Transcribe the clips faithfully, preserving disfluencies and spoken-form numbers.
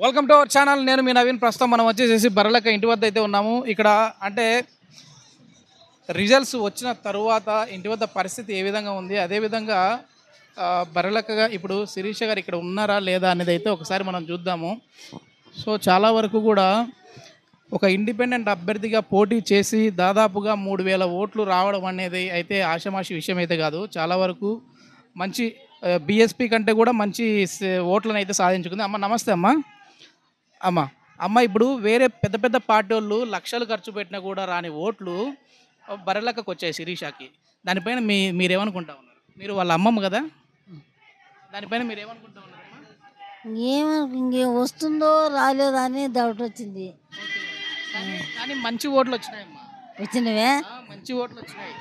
Welcome to our channel. నేను మీ నవీన్. ప్రస్తుతం మనం వచ్చేసేసి బర్రెలక్క ఇంటి వద్ద అయితే ఉన్నాము. ఇక్కడ అంటే రిజల్ట్స్ వచ్చిన తరువాత ఇంటి వద్ద పరిస్థితి ఏ విధంగా ఉంది, అదేవిధంగా బర్రెలక్కగా ఇప్పుడు శిరీష గారు ఇక్కడ ఉన్నారా లేదా అనేది అయితే ఒకసారి మనం చూద్దాము. సో చాలా వరకు కూడా ఒక ఇండిపెండెంట్ అభ్యర్థిగా పోటీ చేసి దాదాపుగా మూడు వేల ఓట్లు రావడం అనేది అయితే ఆషామాషి విషయం అయితే కాదు. చాలా వరకు మంచి బీఎస్పీ కంటే కూడా మంచి ఓట్లను అయితే సాధించుకుంది. అమ్మ నమస్తే. అమ్మ అమ్మ అమ్మ ఇప్పుడు వేరే పెద్ద పెద్ద పార్టీ వాళ్ళు లక్షలు ఖర్చు పెట్టినా కూడా రాని ఓట్లు బర్రెలక్కకు వచ్చాయి శిరీషకి. దానిపైన మీ మీరేమనుకుంటా ఉన్నారు? మీరు వాళ్ళ అమ్మమ్మ కదా, దానిపైన మీరు ఏమనుకుంటా ఉన్నారమ్మా? ఏమో ఇంకేం వస్తుందో రాలేదో అని డౌట్ వచ్చింది. కానీ మంచి ఓట్లు వచ్చినాయమ్మా. వచ్చినవే మంచి ఓట్లు వచ్చినాయి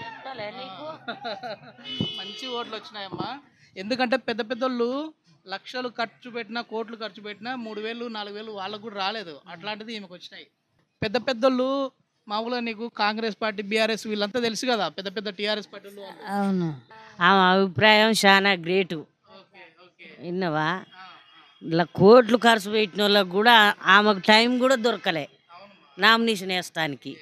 మంచి ఓట్లు వచ్చినాయమ్మా. ఎందుకంటే పెద్ద పెద్దోళ్ళు లక్షలు ఖర్చు పెట్టినా, కోట్లు ఖర్చు పెట్టినా మూడు వేలు నాలుగు వేలు వాళ్ళకు కూడా రాలేదు. అట్లాంటిది ఈమెకు వచ్చినాయి. పెద్ద పెద్దోళ్ళు మామూలుగా నీకు కాంగ్రెస్ పార్టీ, బీఆర్ఎస్ వీళ్ళంతా తెలుసు కదా, పెద్ద పెద్ద టీఆర్ఎస్ పార్టీలు. అవును, ఆమె అభిప్రాయం చాలా గ్రేటు. విన్నావా? ఇలా కోట్లు ఖర్చు పెట్టిన వాళ్ళకి కూడా ఆమెకు టైం కూడా దొరకలే నామినేషన్ వేస్తానికి.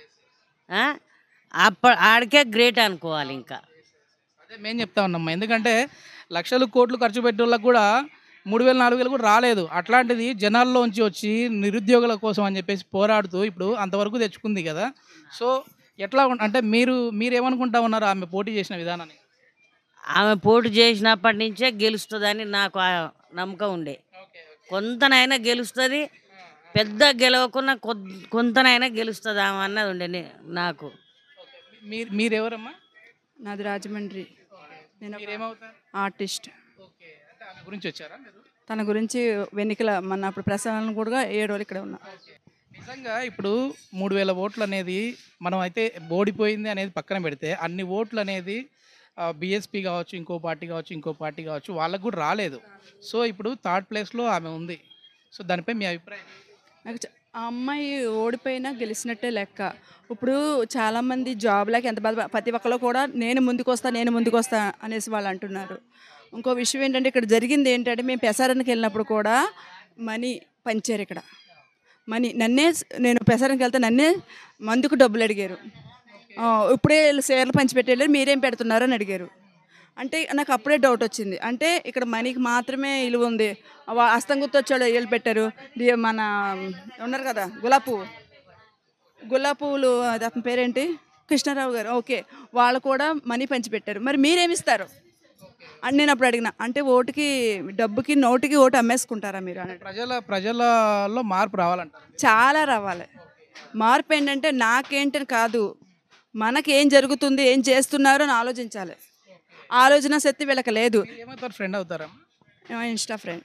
అప్ప ఆడికే గ్రేట్ అనుకోవాలి. ఇంకా అదే మేము చెప్తా ఉన్నామ్మా. ఎందుకంటే లక్షలు కోట్లు ఖర్చు పెట్టే వాళ్ళకి కూడా మూడు వేలు నాలుగు వేలు కూడా రాలేదు. అట్లాంటిది జనాల్లోంచి వచ్చి నిరుద్యోగుల కోసం అని చెప్పేసి పోరాడుతూ ఇప్పుడు అంతవరకు తెచ్చుకుంది కదా. సో ఎట్లా అంటే మీరు మీరేమనుకుంటా ఉన్నారు ఆమె పోటీ చేసిన విధానాన్ని? ఆమె పోటీ చేసినప్పటి నుంచే గెలుస్తుందని నాకు నమ్మకం ఉండే. కొంతనైనా గెలుస్తుంది, పెద్ద గెలవకున్నా కొంతనైనా గెలుస్తుంది ఆమె అన్నది ఉండే నాకు. మీరు మీరెవరమ్మా? నాది రాజమండ్రి. నేను ఆర్టిస్ట్. గురించి వచ్చారా మీరు? తన గురించి వెన్నికల మన అప్పుడు ప్రసాదం కూడా ఏడు రోజులు ఇక్కడ ఉన్నా. నిజంగా ఇప్పుడు మూడు వేల ఓట్లు అనేది మనం అయితే ఓడిపోయింది అనేది పక్కన పెడితే, అన్ని ఓట్లు అనేది బీఎస్పీ కావచ్చు, ఇంకో పార్టీ కావచ్చు, ఇంకో పార్టీ కావచ్చు, వాళ్ళకు కూడా రాలేదు. సో ఇప్పుడు థర్డ్ ప్లేస్లో ఆమె ఉంది. సో దానిపై మీ అభిప్రాయం? నాకు ఆ అమ్మాయి ఓడిపోయినా గెలిచినట్టే లెక్క. ఇప్పుడు చాలామంది జాబ్లకి ఎంత బాధ, ప్రతి ఒక్కరు కూడా నేను ముందుకు వస్తా నేను ముందుకు వస్తా అనేసి వాళ్ళు అంటున్నారు. ఇంకో విషయం ఏంటంటే ఇక్కడ జరిగింది ఏంటంటే, మేము పెసారానికి వెళ్ళినప్పుడు కూడా మనీ పంచారు. ఇక్కడ మనీ నన్నే, నేను పెసారానికి వెళ్తే నన్నే మందుకు డబ్బులు అడిగారు. ఇప్పుడే షేర్లు పంచిపెట్టి వెళ్ళారు, మీరేం పెడుతున్నారు అని అడిగారు. అంటే నాకు అప్పుడే డౌట్ వచ్చింది. అంటే ఇక్కడ మనీకి మాత్రమే విలువ ఉంది. హస్తం గుర్తొచ్చాడు వీళ్ళు పెట్టారు. మన ఉన్నారు కదా గులాబీ పువ్వు, గులాబీ పువ్వులు, అది అతని పేరేంటి, కృష్ణారావు గారు. ఓకే, వాళ్ళు కూడా మనీ పంచిపెట్టారు. మరి మీరేమిస్తారు అని నేను అప్పుడు అడిగిన. అంటే ఓటుకి, డబ్బుకి, నోటుకి ఓటు అమ్మేసుకుంటారా మీరు అని. ప్రజల ప్రజలలో మార్పు రావాలంట, చాలా రావాలి. మార్పు ఏంటంటే నాకేంటని కాదు, మనకి ఏం జరుగుతుంది, ఏం చేస్తున్నారు అని ఆలోచించాలి. ఆలోచన శక్తి వీళ్ళకి లేదు. ఫ్రెండ్ అవుతారా? Insta friend.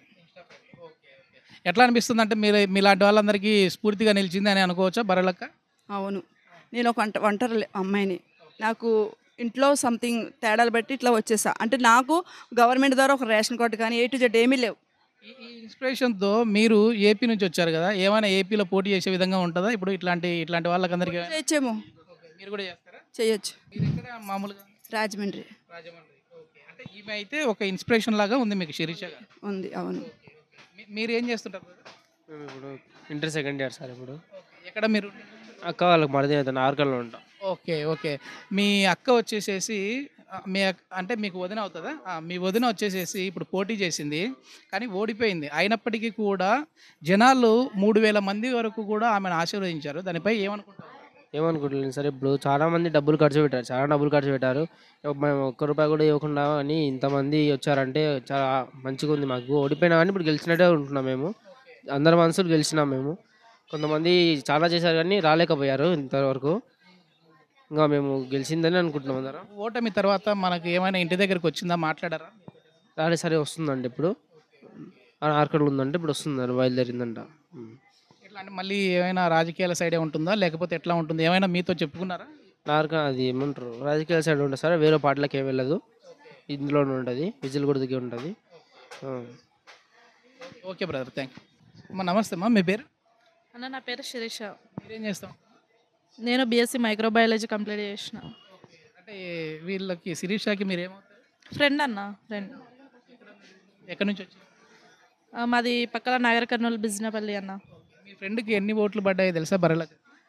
ఎట్లా అనిపిస్తుంది అంటే మీరు మీలాంటి వాళ్ళందరికీ స్ఫూర్తిగా నిలిచింది అని అనుకోవచ్చా బర్రెలక్క? అవును, నేను ఒక వంట ఒంటరి అమ్మాయిని. నాకు ఇంట్లో సంథింగ్ తేడాలు బట్టి ఇట్లా వచ్చేసా. అంటే నాకు గవర్నమెంట్ ద్వారా ఒక రేషన్ కార్డు కానీ ఏ టు జెడ్ ఏమీ లేవు. ఈ ఇన్స్పిరేషన్తో మీరు ఏపీ నుంచి వచ్చారు కదా, ఏమైనా ఏపీలో పోటీ చేసే విధంగా ఉంటుందా ఇప్పుడు ఇట్లాంటి ఇట్లాంటి వాళ్ళకందరికీ? చేయొచ్చేమో. మీరు కూడా చేస్తారా? చేయొచ్చు. మామూలుగా రాజమండ్రి. రాజమండ్రి. ఓకే. అంటే ఈమె అయితే ఒక ఇన్స్పిరేషన్ లాగా ఉంది మీకు, శిరీష గారు ఉంది. అవును. మీరు ఏం చేస్తుంటారు? మేము ఇప్పుడు ఇంటర్ సెకండ్ ఇయర్ సార్. ఇప్పుడు ఎక్కడ మీరు? అక్క వాళ్ళకి మరిది అవుతాను, ఆర్కల్లో ఉంటాం. Okay okay. మీ అక్క వచ్చేసేసి మీ అంటే మీకు వదిన అవుతుందా? మీ వదిన వచ్చేసేసి ఇప్పుడు పోటీ చేసింది కానీ ఓడిపోయింది. అయినప్పటికీ కూడా జనాలు మూడు వేల మంది వరకు కూడా ఆమెను ఆశీర్వదించారు. దానిపై ఏమనుకుంటారు? ఏమనుకుంటలేదు సార్. ఇప్పుడు చాలా మంది డబ్బులు ఖర్చు పెట్టారు, చాలా డబ్బులు ఖర్చు పెట్టారు. మేము ఒక్క రూపాయి కూడా ఇవ్వకుండా అని ఇంతమంది వచ్చారంటే చాలా మంచిగా ఉంది మాకు. ఓడిపోయినా కానీ ఇప్పుడు గెలిచినట్టే ఉంటున్నాం మేము. అందరి మనసులు గెలిచినాం మేము. కొంతమంది చాలా చేశారు కానీ రాలేకపోయారు ఇంతవరకు. ఇంకా మేము గెలిచిందని అనుకుంటున్నాం అందరం. ఓటమి తర్వాత మనకు ఏమైనా ఇంటి దగ్గరికి వచ్చిందా, మాట్లాడారా? రాలే సరే, వస్తుందండి ఇప్పుడు. ఆర్కర్లు ఉందంటే ఇప్పుడు వస్తుందని బయలుదేరిందంట. ఎట్లా అంటే మళ్ళీ ఏమైనా రాజకీయాల సైడే ఉంటుందా లేకపోతే ఎట్లా ఉంటుంది? ఏమైనా మీతో చెప్పుకున్నారా? నార్క అది ఏమంటారు, రాజకీయాల సైడ్ ఉంటుంది సార్. వేరే పార్టీలకు ఏమి వెళ్ళదు, ఇందులోనే ఉంటుంది, విజిల్ కూడా దిగి ఉంటుంది. Okay brother, thank you. అమ్మా నమస్తే అమ్మా, మీ పేరు? అన్న నా పేరు శిరీష. మీరేం చేస్తాం? నేను బీఎస్సీ మైక్రోబయాలజీ కంప్లీట్ చేసిన. అంటే వీళ్ళకి శిరీషకి మీరు ఏమవుతారు? ఫ్రెండ్ అన్న. ఫ్రెండ్. ఎక్కడి నుంచి వచ్చి? ఆ, మాది పక్కన నాగర్ కర్నూలు బిజినపల్లి అన్న. మీ ఫ్రెండ్కి ఎన్ని ఓట్లు పడ్డాయో తెలుసా బర్రెలక్క?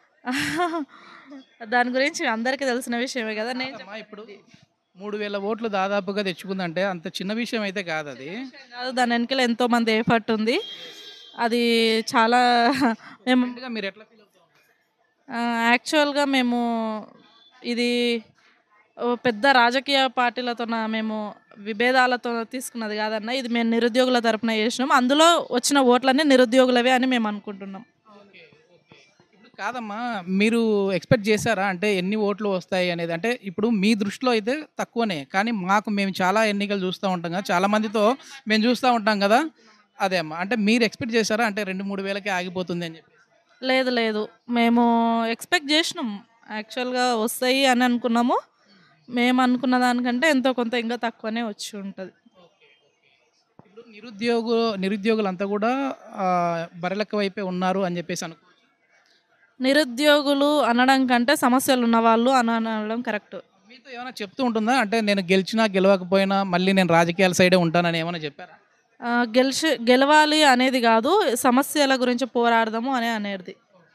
దాని గురించి అందరికీ తెలిసిన విషయమే కదా. నేను అమ్మా ఇప్పుడు మూడు వేల ఓట్లు దాదాపుగా తెచ్చుకుందంటే అంత చిన్న విషయం అయితే కాదు అది. చెప్పేది కాదు, దాని వెనకాల ఎంతో మంది ఎఫర్ట్ ఉంది. అది చాలా మేము ఫ్రెండ్గా మీరు ఎట్లా ఫీల్ అవుతారు? యాక్చువల్గా మేము ఇది ఓ పెద్ద రాజకీయ పార్టీలతో మేము విభేదాలతో తీసుకున్నది కాదన్న. ఇది మేము నిరుద్యోగుల తరపున చేసినాం. అందులో వచ్చిన ఓట్లన్నీ నిరుద్యోగులవే అని మేము అనుకుంటున్నాం. ఇప్పుడు కాదమ్మా, మీరు ఎక్స్పెక్ట్ చేశారా అంటే ఎన్ని ఓట్లు వస్తాయి అనేది? అంటే ఇప్పుడు మీ దృష్టిలో అయితే తక్కువనే, కానీ మాకు మేము చాలా ఎన్నికలు చూస్తూ ఉంటాం కదా, చాలా మందితో మేము చూస్తూ ఉంటాం కదా. అదే అమ్మా, అంటే మీరు ఎక్స్పెక్ట్ చేశారా అంటే రెండు మూడు వేలకే ఆగిపోతుంది అని చెప్పి? లేదు లేదు, మేము ఎక్స్పెక్ట్ చేసినాం. యాక్చువల్గా వస్తాయి అని అనుకున్నాము. మేము అనుకున్న దానికంటే ఎంతో కొంత ఇంకా తక్కువనే వచ్చి ఉంటుంది. ఇప్పుడు నిరుద్యోగు నిరుద్యోగులంతా కూడా ఆ, బర్రెలక్క వైపే ఉన్నారు అని చెప్పేసి అనుకో. నిరుద్యోగులు అనడం కంటే సమస్యలు ఉన్నవాళ్ళు అని అనడం కరెక్ట్. మీతో ఏమైనా చెప్తూ ఉంటుందా అంటే నేను గెలిచినా గెలవకపోయినా మళ్ళీ నేను రాజకీయాల సైడే ఉంటానని ఏమైనా చెప్పారా? ఆ, గెలిచి గెలవాలి అనేది కాదు, సమస్యల గురించి పోరాడదాము అనే అనేది.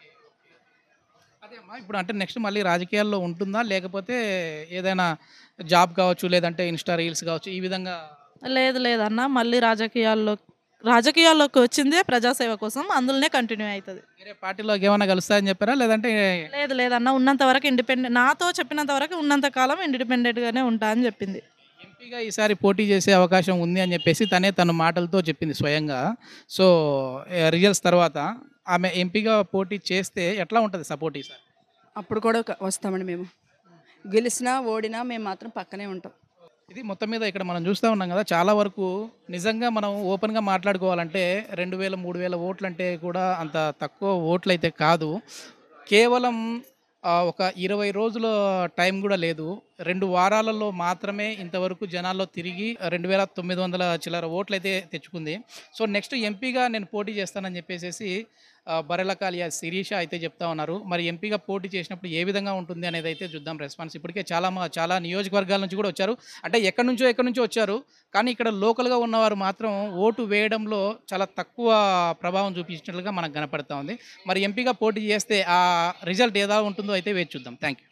అదే అమ్మా, ఇప్పుడు అంటే నెక్స్ట్ మళ్ళీ రాజకీయాల్లో ఉంటుందా, లేకపోతే ఏదైనా జాబ్ కావచ్చు, లేదంటే ఇన్స్టా రీల్స్ కావచ్చు, ఈ విధంగా? లేదు లేదన్న, మళ్ళీ రాజకీయాల్లో రాజకీయాల్లోకి వచ్చిందే ప్రజాసేవ కోసం, అందులోనే కంటిన్యూ అవుతుంది. వేరే పార్టీలోకి ఏమైనా కలుస్తాయని చెప్పారా, లేదంటే? లేదు లేదన్న, ఉన్నంత వరకు ఇండిపెండెంట్, నాతో చెప్పినంత వరకు ఉన్నంత కాలం ఇండిపెండెంట్గానే ఉంటా అని చెప్పింది. ఎంపీగా ఈసారి పోటీ చేసే అవకాశం ఉంది అని చెప్పేసి తనే తన మాటలతో చెప్పింది స్వయంగా. సో రిజల్ట్స్ తర్వాత ఆమె ఎంపీగా పోటీ చేస్తే ఎట్లా ఉంటుంది సపోర్ట్ ఈసారి? అప్పుడు కూడా ఒక- వస్తామండి మేము. గెలిచినా ఓడినా మేము మాత్రం పక్కనే ఉంటాం. ఇది మొత్తం మీద ఇక్కడ మనం చూస్తూ ఉన్నాం కదా, చాలా వరకు నిజంగా మనం ఓపెన్గా మాట్లాడుకోవాలంటే రెండు వేల మూడు వేల ఓట్లు అంటే కూడా అంత తక్కువ ఓట్లు అయితే కాదు. కేవలం ఆ, ఒక ఇరవై రోజుల టైం కూడా లేదు, రెండు వారాలలో మాత్రమే ఇంతవరకు జనాల్లో తిరిగి రెండు వేల తొమ్మిది వందల చిల్లర ఓట్లు అయితే తెచ్చుకుంది. సో నెక్స్ట్ ఎంపీగా నేను పోటీ చేస్తానని చెప్పేసి బర్రెలక్క అలియాస్ శిరీష అయితే చెప్తా ఉన్నారు. మరి ఎంపీగా పోటీ చేసినప్పుడు ఏ విధంగా ఉంటుంది అనేది అయితే చూద్దాం రెస్పాన్స్. ఇప్పటికే చాలా మా- చాలా నియోజకవర్గాల నుంచి కూడా వచ్చారు, అంటే ఎక్కడి నుంచో ఎక్కడి నుంచో వచ్చారు, కానీ ఇక్కడ లోకల్గా ఉన్నవారు మాత్రం ఓటు వేయడంలో చాలా తక్కువ ప్రభావం చూపించినట్లుగా మనకు కనపడతా ఉంది. మరి ఎంపీగా పోటీ చేస్తే ఆ రిజల్ట్ ఏదా ఉంటుందో అయితే వేచి చూద్దాం. Thank you.